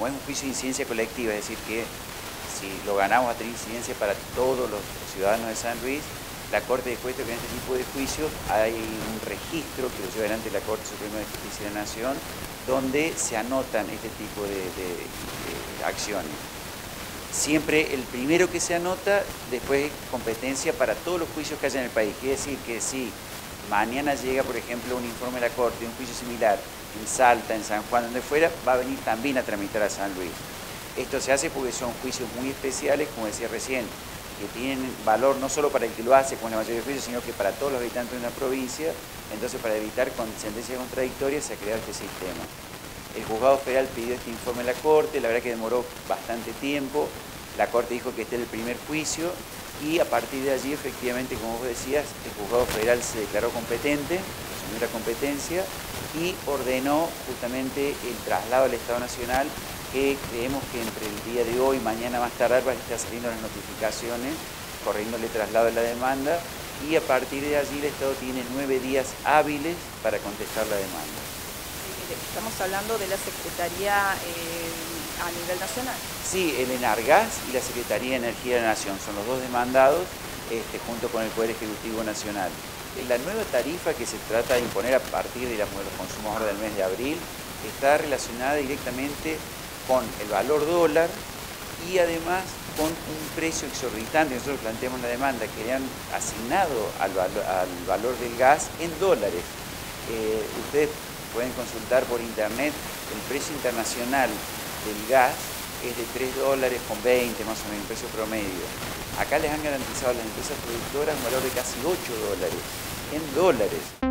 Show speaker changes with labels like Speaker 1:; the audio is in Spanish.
Speaker 1: como es un juicio de incidencia colectiva, es decir, que si lo ganamos va a tener incidencia para todos los ciudadanos de San Luis, la Corte de Justicia que en este tipo de juicios hay un registro que lo lleva adelante la Corte Suprema de Justicia de la Nación, donde se anotan este tipo de acciones. Siempre el primero que se anota, después es competencia para todos los juicios que haya en el país. Quiere decir que si mañana llega, por ejemplo, un informe de la Corte, un juicio similar en Salta, en San Juan, donde fuera, va a venir también a tramitar a San Luis. Esto se hace porque son juicios muy especiales, como decía recién, que tienen valor no solo para el que lo hace con la mayoría de juicios, sino que para todos los habitantes de una provincia. Entonces, para evitar sentencias contradictorias, se ha creado este sistema. El juzgado federal pidió este informe a la Corte, la verdad que demoró bastante tiempo. La Corte dijo que este era el primer juicio y a partir de allí, efectivamente, como vos decías, el juzgado federal se declaró competente, asumió la competencia y ordenó justamente el traslado al Estado Nacional, que creemos que entre el día de hoy y mañana más tardar van a estar saliendo las notificaciones, corriéndole traslado de la demanda, y a partir de allí el Estado tiene 9 días hábiles para contestar la demanda.
Speaker 2: Estamos hablando de la Secretaría a nivel nacional.
Speaker 1: Sí, el ENARGAS y la Secretaría de Energía de la Nación son los dos demandados, junto con el Poder Ejecutivo Nacional. La nueva tarifa que se trata de imponer a partir de los consumos ahora del mes de abril está relacionada directamente con el valor dólar y además con un precio exorbitante. Nosotros planteamos la demanda que le han asignado al valor del gas en dólares. Ustedes pueden consultar por internet el precio internacional del gas es de $3,20 más o menos, un precio promedio. Acá les han garantizado a las empresas productoras un valor de casi $8 en dólares.